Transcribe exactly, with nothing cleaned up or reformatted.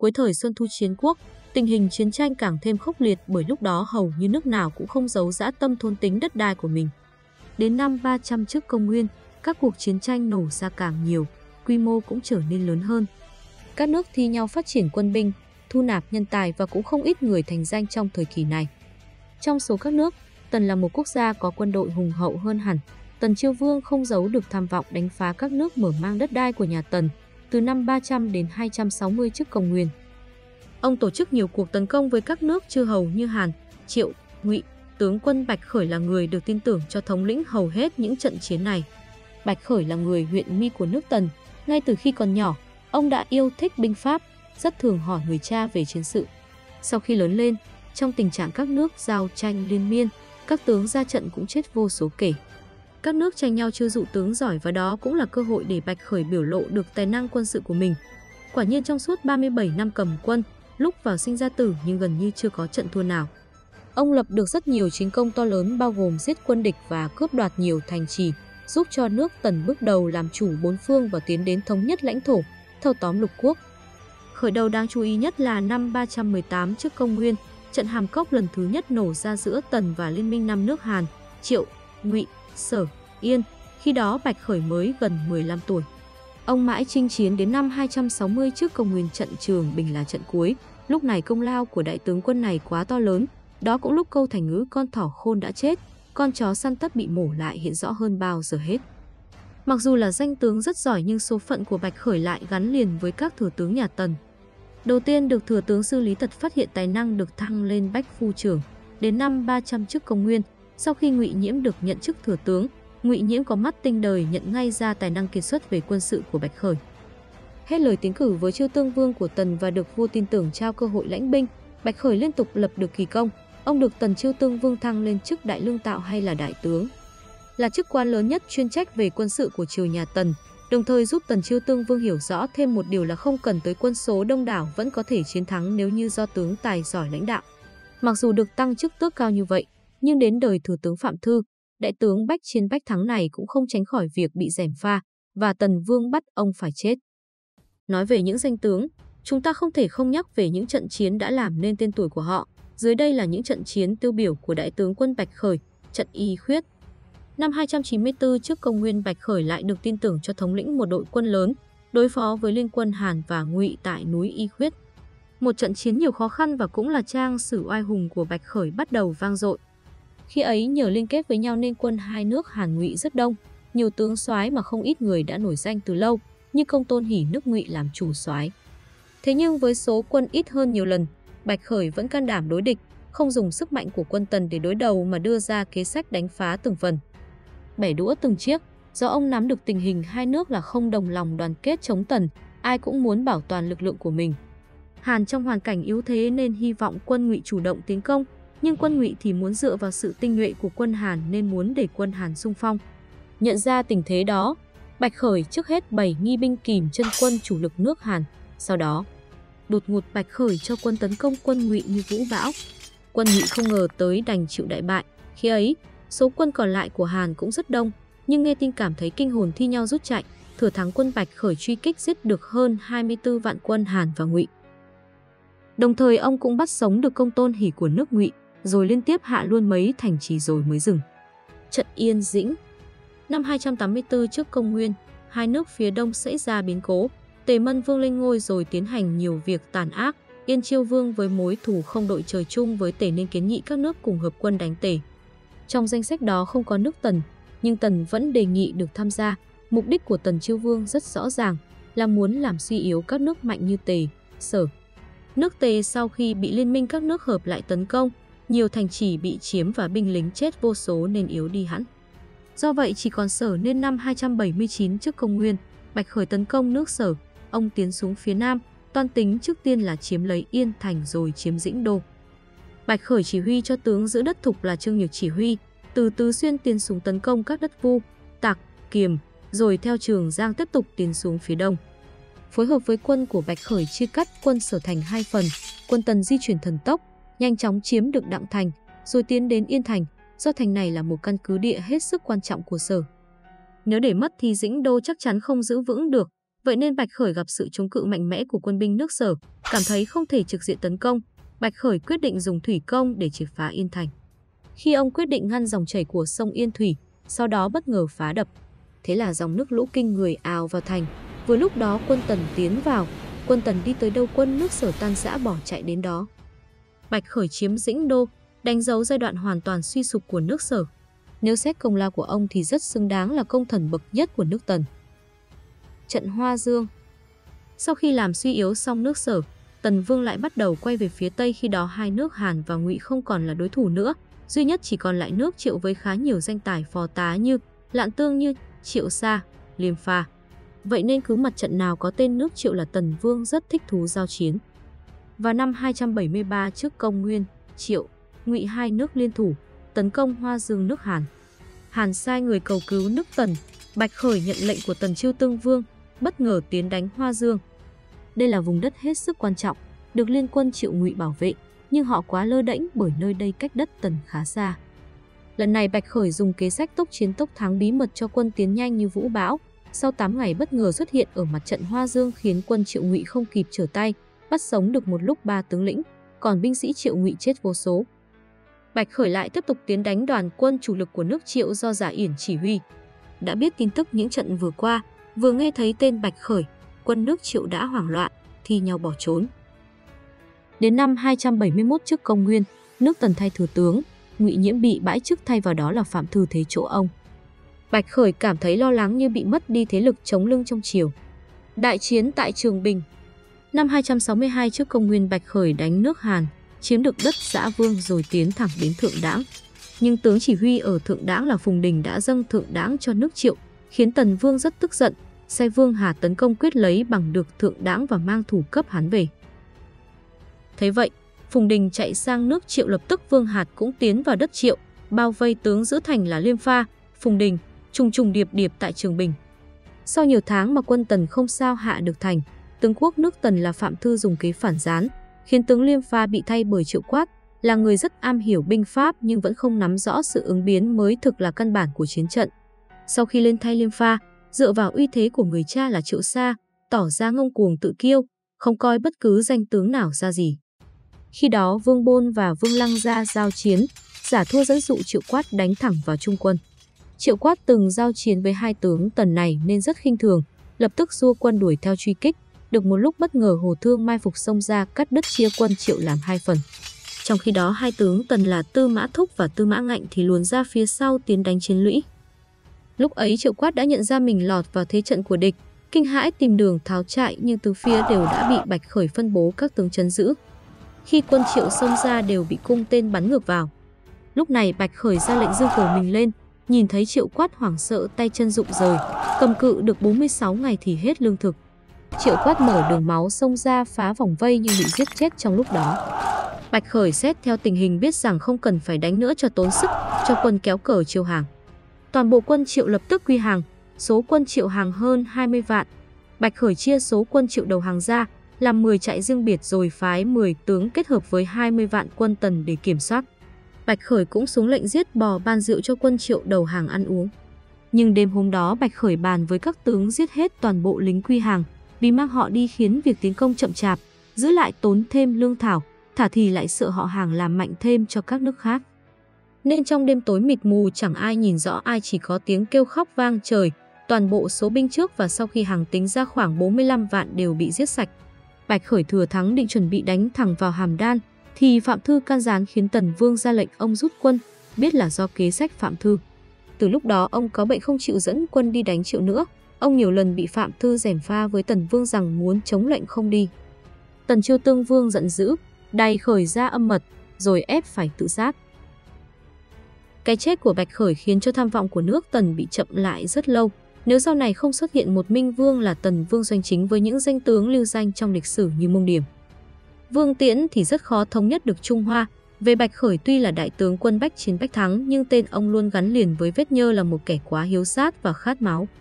Cuối thời Xuân Thu Chiến Quốc, tình hình chiến tranh càng thêm khốc liệt bởi lúc đó hầu như nước nào cũng không giấu dã tâm thôn tính đất đai của mình. Đến năm ba trăm trước công nguyên, các cuộc chiến tranh nổ ra càng nhiều, quy mô cũng trở nên lớn hơn. Các nước thi nhau phát triển quân binh, thu nạp nhân tài và cũng không ít người thành danh trong thời kỳ này. Trong số các nước, Tần là một quốc gia có quân đội hùng hậu hơn hẳn. Tần Chiêu Vương không giấu được tham vọng đánh phá các nước mở mang đất đai của nhà Tần từ năm ba trăm đến hai trăm sáu mươi trước công nguyên. Ông tổ chức nhiều cuộc tấn công với các nước chư hầu như Hàn, Triệu, Ngụy. Tướng quân Bạch Khởi là người được tin tưởng cho thống lĩnh hầu hết những trận chiến này. Bạch Khởi là người huyện Mi của nước Tần. Ngay từ khi còn nhỏ, ông đã yêu thích binh pháp, rất thường hỏi người cha về chiến sự. Sau khi lớn lên, trong tình trạng các nước giao tranh liên miên, các tướng ra trận cũng chết vô số kể. Các nước tranh nhau chiêu dụ tướng giỏi và đó cũng là cơ hội để Bạch Khởi biểu lộ được tài năng quân sự của mình. Quả nhiên trong suốt ba mươi bảy năm cầm quân, lúc vào sinh ra tử nhưng gần như chưa có trận thua nào. Ông lập được rất nhiều chiến công to lớn bao gồm giết quân địch và cướp đoạt nhiều thành trì, giúp cho nước Tần bước đầu làm chủ bốn phương và tiến đến thống nhất lãnh thổ, thâu tóm lục quốc. Khởi đầu đáng chú ý nhất là năm ba trăm mười tám trước công nguyên, trận Hàm Cốc lần thứ nhất nổ ra giữa Tần và liên minh năm nước Hàn, Triệu, Ngụy, Sở, Yên. Khi đó Bạch Khởi mới gần mười lăm tuổi. Ông mãi chinh chiến đến năm hai trăm sáu mươi trước công nguyên, trận Trường Bình là trận cuối. Lúc này công lao của đại tướng quân này quá to lớn. Đó cũng lúc câu thành ngữ con thỏ khôn đã chết, con chó săn tất bị mổ lại hiện rõ hơn bao giờ hết. Mặc dù là danh tướng rất giỏi nhưng số phận của Bạch Khởi lại gắn liền với các thừa tướng nhà Tần. Đầu tiên được thừa tướng Sư Lý Tật phát hiện tài năng được thăng lên Bách Phu Trưởng. Đến năm ba trăm trước công nguyên, sau khi Ngụy Nhiễm được nhận chức thừa tướng, Ngụy Nhiễm có mắt tinh đời nhận ngay ra tài năng kiệt xuất về quân sự của Bạch Khởi. Hết lời tiến cử với Chiêu Tương Vương của Tần và được vua tin tưởng trao cơ hội lãnh binh, Bạch Khởi liên tục lập được kỳ công. Ông được Tần Chiêu Tương Vương thăng lên chức đại lương tạo hay là đại tướng, là chức quan lớn nhất chuyên trách về quân sự của triều nhà Tần, đồng thời giúp Tần Chiêu Tương Vương hiểu rõ thêm một điều là không cần tới quân số đông đảo vẫn có thể chiến thắng nếu như do tướng tài giỏi lãnh đạo. Mặc dù được tăng chức tước cao như vậy, nhưng đến đời thừa tướng Phạm Thư, đại tướng Bách Chiến Bách Thắng này cũng không tránh khỏi việc bị gièm pha và Tần Vương bắt ông phải chết. Nói về những danh tướng, chúng ta không thể không nhắc về những trận chiến đã làm nên tên tuổi của họ. Dưới đây là những trận chiến tiêu biểu của đại tướng quân Bạch Khởi. Trận Y Khuyết. Năm hai trăm chín mươi tư trước công nguyên, Bạch Khởi lại được tin tưởng cho thống lĩnh một đội quân lớn đối phó với liên quân Hàn và Ngụy tại núi Y Khuyết. Một trận chiến nhiều khó khăn và cũng là trang sử oai hùng của Bạch Khởi bắt đầu vang dội. Khi ấy nhờ liên kết với nhau nên quân hai nước Hàn Ngụy rất đông, nhiều tướng soái mà không ít người đã nổi danh từ lâu, như Công Tôn Hỷ nước Ngụy làm chủ soái. Thế nhưng với số quân ít hơn nhiều lần, Bạch Khởi vẫn can đảm đối địch, không dùng sức mạnh của quân Tần để đối đầu mà đưa ra kế sách đánh phá từng phần, bẻ đũa từng chiếc. Do ông nắm được tình hình hai nước là không đồng lòng đoàn kết chống Tần, ai cũng muốn bảo toàn lực lượng của mình. Hàn trong hoàn cảnh yếu thế nên hy vọng quân Ngụy chủ động tiến công, nhưng quân Ngụy thì muốn dựa vào sự tinh nhuệ của quân Hàn nên muốn để quân Hàn xung phong. Nhận ra tình thế đó, Bạch Khởi trước hết bày nghi binh kìm chân quân chủ lực nước Hàn, sau đó đột ngột Bạch Khởi cho quân tấn công quân Ngụy như vũ bão. Quân Ngụy không ngờ tới đành chịu đại bại. Khi ấy, số quân còn lại của Hàn cũng rất đông, nhưng nghe tin cảm thấy kinh hồn thi nhau rút chạy. Thừa thắng quân Bạch Khởi truy kích giết được hơn hai mươi tư vạn quân Hàn và Ngụy. Đồng thời ông cũng bắt sống được Công Tôn Hỷ của nước Ngụy, rồi liên tiếp hạ luôn mấy thành trì rồi mới dừng. Trận Yên Dĩnh. Năm hai trăm tám mươi tư trước công nguyên, hai nước phía đông xảy ra biến cố. Tề Mân Vương lên ngôi rồi tiến hành nhiều việc tàn ác. Yên Chiêu Vương với mối thù không đội trời chung với Tề nên kiến nghị các nước cùng hợp quân đánh Tề. Trong danh sách đó không có nước Tần, nhưng Tần vẫn đề nghị được tham gia. Mục đích của Tần Chiêu Vương rất rõ ràng, là muốn làm suy yếu các nước mạnh như Tề, Sở. Nước Tề sau khi bị liên minh các nước hợp lại tấn công, nhiều thành trì bị chiếm và binh lính chết vô số nên yếu đi hẳn. Do vậy chỉ còn Sở nên năm hai trăm bảy mươi chín trước công nguyên, Bạch Khởi tấn công nước Sở. Ông tiến xuống phía nam, toan tính trước tiên là chiếm lấy Yên Thành rồi chiếm Dĩnh Đô. Bạch Khởi chỉ huy cho tướng giữ đất Thục là Trương Nhược chỉ huy, từ Tứ Xuyên tiến xuống tấn công các đất Vu, Tạc, Kiềm, rồi theo Trường Giang tiếp tục tiến xuống phía đông. Phối hợp với quân của Bạch Khởi chia cắt quân Sở thành hai phần, quân Tần di chuyển thần tốc, nhanh chóng chiếm được Đặng Thành, rồi tiến đến Yên Thành, do thành này là một căn cứ địa hết sức quan trọng của Sở. Nếu để mất thì Dĩnh Đô chắc chắn không giữ vững được, Vậy nên Bạch Khởi gặp sự chống cự mạnh mẽ của quân binh nước Sở, cảm thấy không thể trực diện tấn công. Bạch Khởi quyết định dùng thủy công để triệt phá Yên Thành. Khi ông quyết định ngăn dòng chảy của sông Yên Thủy, sau đó bất ngờ phá đập. Thế là dòng nước lũ kinh người ào vào thành. Vừa lúc đó quân Tần tiến vào, quân Tần đi tới đâu quân nước Sở tan rã bỏ chạy đến đó. Bạch Khởi chiếm Dĩnh Đô, đánh dấu giai đoạn hoàn toàn suy sụp của nước Sở. Nếu xét công lao của ông thì rất xứng đáng là công thần bậc nhất của nước Tần. Trận Hoa Dương. Sau khi làm suy yếu xong nước Sở, Tần Vương lại bắt đầu quay về phía Tây. Khi đó hai nước Hàn và Ngụy không còn là đối thủ nữa, duy nhất chỉ còn lại nước Triệu với khá nhiều danh tài phò tá như Lạn Tương, Như, Triệu Sa, Liêm Pha. Vậy nên cứ mặt trận nào có tên nước Triệu là Tần Vương rất thích thú giao chiến. Vào năm hai trăm bảy mươi ba trước công nguyên, Triệu, Ngụy hai nước liên thủ tấn công Hoa Dương nước Hàn. Hàn sai người cầu cứu nước Tần. Bạch Khởi nhận lệnh của Tần Chiêu Tương Vương, bất ngờ tiến đánh Hoa Dương. Đây là vùng đất hết sức quan trọng, được liên quân Triệu Ngụy bảo vệ, nhưng họ quá lơ đễnh bởi nơi đây cách đất Tần khá xa. Lần này Bạch Khởi dùng kế sách tốc chiến tốc thắng bí mật cho quân tiến nhanh như vũ bão. Sau tám ngày bất ngờ xuất hiện ở mặt trận Hoa Dương khiến quân Triệu Ngụy không kịp trở tay, bắt sống được một lúc ba tướng lĩnh, còn binh sĩ Triệu Ngụy chết vô số. Bạch Khởi lại tiếp tục tiến đánh đoàn quân chủ lực của nước Triệu do Giả Yển chỉ huy. Đã biết tin tức những trận vừa qua, vừa nghe thấy tên Bạch Khởi, quân nước Triệu đã hoảng loạn, thi nhau bỏ trốn. Đến năm hai trăm bảy mươi mốt trước công nguyên, nước Tần thay thừa tướng, Ngụy Nhiễm bị bãi chức, thay vào đó là Phạm Thư thế chỗ ông. Bạch Khởi cảm thấy lo lắng như bị mất đi thế lực chống lưng trong triều. Đại chiến tại Trường Bình. Năm hai trăm sáu mươi hai trước công nguyên, Bạch Khởi đánh nước Hàn, chiếm được đất Dã Vương rồi tiến thẳng đến Thượng Đãng. Nhưng tướng chỉ huy ở Thượng Đãng là Phùng Đình đã dâng Thượng Đãng cho nước Triệu, khiến Tần Vương rất tức giận, sai Vương Hà tấn công quyết lấy bằng được Thượng Đãng và mang thủ cấp hắn về. Thế vậy, Phùng Đình chạy sang nước Triệu, lập tức Vương Hạt cũng tiến vào đất Triệu, bao vây tướng giữ thành là Liêm Pha, Phùng Đình, trùng trùng điệp điệp tại Trường Bình. Sau nhiều tháng mà quân Tần không sao hạ được thành, tướng quốc nước Tần là Phạm Thư dùng kế phản gián, khiến tướng Liêm Pha bị thay bởi Triệu Quát, là người rất am hiểu binh pháp nhưng vẫn không nắm rõ sự ứng biến mới thực là căn bản của chiến trận. Sau khi lên thay Liêm Pha, dựa vào uy thế của người cha là Triệu Sa, tỏ ra ngông cuồng tự kiêu, không coi bất cứ danh tướng nào ra gì. Khi đó Vương Bôn và Vương Lăng ra giao chiến, giả thua dẫn dụ Triệu Quát đánh thẳng vào trung quân. Triệu Quát từng giao chiến với hai tướng Tần này nên rất khinh thường, lập tức xua quân đuổi theo truy kích. Được một lúc bất ngờ Hồ Thương mai phục xông ra cắt đứt chia quân Triệu làm hai phần. Trong khi đó hai tướng Tần là Tư Mã Thúc và Tư Mã Ngạnh thì luồn ra phía sau tiến đánh chiến lũy. Lúc ấy Triệu Quát đã nhận ra mình lọt vào thế trận của địch, kinh hãi tìm đường tháo chạy nhưng từ phía đều đã bị Bạch Khởi phân bố các tướng trấn giữ. Khi quân Triệu xông ra đều bị cung tên bắn ngược vào. Lúc này Bạch Khởi ra lệnh dương cờ mình lên, nhìn thấy Triệu Quát hoảng sợ tay chân rụng rời, cầm cự được bốn mươi sáu ngày thì hết lương thực. Triệu Quát mở đường máu xông ra phá vòng vây nhưng bị giết chết trong lúc đó. Bạch Khởi xét theo tình hình biết rằng không cần phải đánh nữa cho tốn sức, cho quân kéo cờ chiêu hàng. Toàn bộ quân Triệu lập tức quy hàng, số quân Triệu hàng hơn hai mươi vạn. Bạch Khởi chia số quân Triệu đầu hàng ra, làm mười trại riêng biệt rồi phái mười tướng kết hợp với hai mươi vạn quân Tần để kiểm soát. Bạch Khởi cũng xuống lệnh giết bò ban rượu cho quân Triệu đầu hàng ăn uống. Nhưng đêm hôm đó Bạch Khởi bàn với các tướng giết hết toàn bộ lính quy hàng, vì mang họ đi khiến việc tiến công chậm chạp, giữ lại tốn thêm lương thảo, thả thì lại sợ họ hàng làm mạnh thêm cho các nước khác. Nên trong đêm tối mịt mù chẳng ai nhìn rõ ai, chỉ có tiếng kêu khóc vang trời, toàn bộ số binh trước và sau khi hàng tính ra khoảng bốn mươi lăm vạn đều bị giết sạch. Bạch Khởi thừa thắng định chuẩn bị đánh thẳng vào Hàm Đan, thì Phạm Thư can gián khiến Tần Vương ra lệnh ông rút quân, biết là do kế sách Phạm Thư. Từ lúc đó ông có bệnh không chịu dẫn quân đi đánh Triệu nữa. Ông nhiều lần bị Phạm Thư gièm pha với Tần Vương rằng muốn chống lệnh không đi. Tần Chiêu Tương Vương giận dữ, đày Khởi ra âm mật, rồi ép phải tự sát. Cái chết của Bạch Khởi khiến cho tham vọng của nước Tần bị chậm lại rất lâu. Nếu sau này không xuất hiện một minh vương là Tần Vương Doanh Chính với những danh tướng lưu danh trong lịch sử như Mông Điểm, Vương Tiễn thì rất khó thống nhất được Trung Hoa. Về Bạch Khởi tuy là đại tướng quân bách chiến bách thắng nhưng tên ông luôn gắn liền với vết nhơ là một kẻ quá hiếu sát và khát máu.